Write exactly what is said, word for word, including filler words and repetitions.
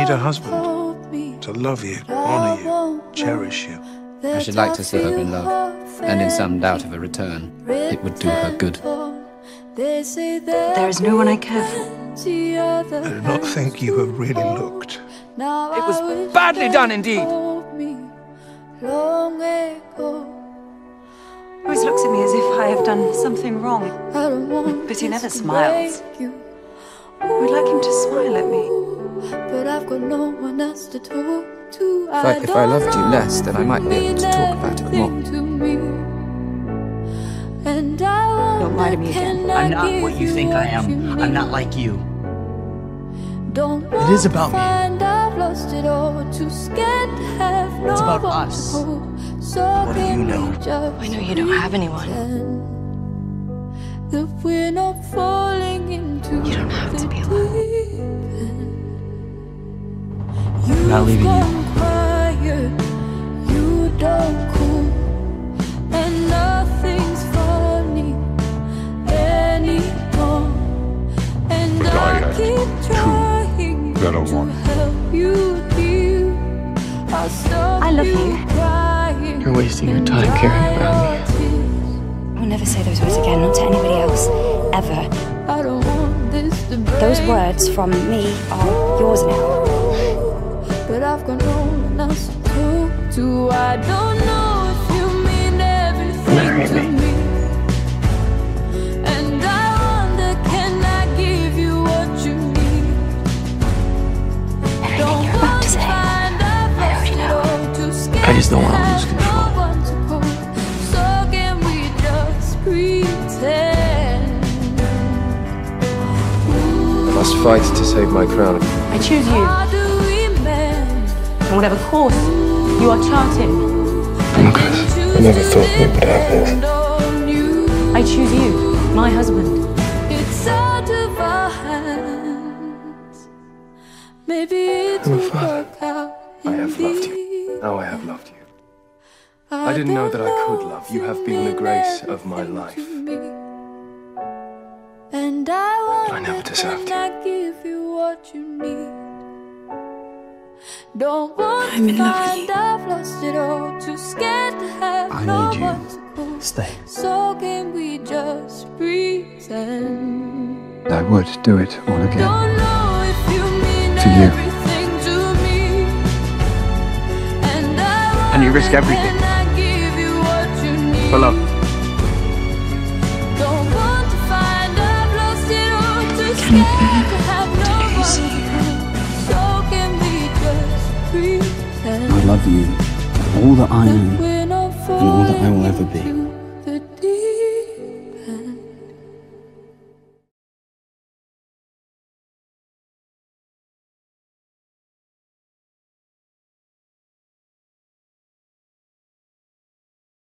a husband to love you, honour you, cherish you. I should like to see her in love, and in some doubt of a return. It would do her good. There is no one I care for. I do not think you have really looked. It was badly done indeed. He always looks at me as if I have done something wrong, but he never smiles. I would like him to smile at me. But I've got no one else to talk to. If I, if I loved you less, then I might be able to talk about it more. Don't lie to me again. I'm not what you think I am. I'm not like you. It is about me. It's about us. What do you know? I know you don't have anyone. That we're not falling into You don't have to be alone. I'm not leaving you. Quiet, you don't cool, and nothing's funny anymore. And I keep trying better to one. help you heal. I'll stop I love you. crying. You're wasting your time caring about me. I'll never say those words again, not to anybody else, ever. I don't want this to break. Those words from me are yours now. But I've got no one else to talk to. I don't know if you mean everything Marry to me. me. And I wonder, can I give you what you need? Everything you're about to say, I already know. I just don't want to lose control. So can we just pretend? I must fight to save my crown. I choose you. And whatever course you are charting, Lucas, I never thought we would have this. I choose you, my husband. It's out of our hands. Maybe it I'm a will father. work out. I have loved you. indeed. Now I have loved you. I didn't know that I could love. You have been the grace of my life. And I But I never deserved you. I give you what you need. Don't want I'm in to love with find you. I've lost it all. Too scared to have I no need you. one to call. Stay. So can we just pretend? I would do it all again. Don't know if you mean For you. everything to me. And I And you risk wonder, everything. can I give you what you need? For love. Don't want to find I've lost it all. Too scared to have no one to call. So can we just pretend? I love you, all that I am, We're not and all that I will ever be. falling